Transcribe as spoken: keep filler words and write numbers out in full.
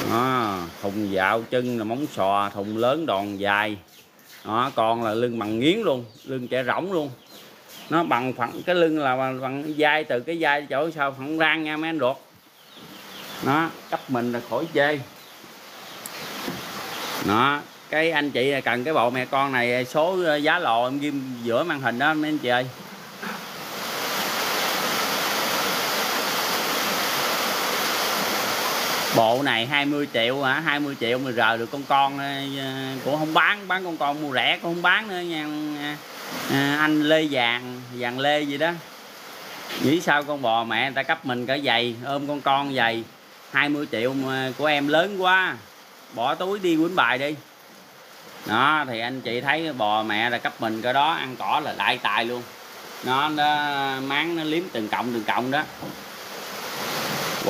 Đó, thùng dạo chân là móng sò, thùng lớn đòn dài. Đó, con là lưng bằng nghiến luôn, lưng trẻ rỗng luôn. Nó bằng phẳng cái lưng là bằng, bằng vai, từ cái vai chỗ sau phẳng rang nha mấy anh ruột. Nó cấp mình là khỏi chê. Đó, cái anh chị cần cái bộ mẹ con này, số giá lò em ghi giữa màn hình đó mấy anh chị ơi. Bộ này hai mươi triệu hả? hai mươi triệu mà rờ được con con cũng không bán, bán con con mua rẻ cũng không bán nữa nha. À, anh Lê Vàng, Vàng Lê gì đó. Nghĩ sao con bò mẹ người ta cấp mình cả giày, ôm con con giày hai mươi triệu mà của em lớn quá. Bỏ túi đi quýnh bài đi. Đó thì anh chị thấy bò mẹ là cấp mình cái đó, ăn cỏ là đại tài luôn. Nó, nó máng nó liếm từng cộng từng cộng đó.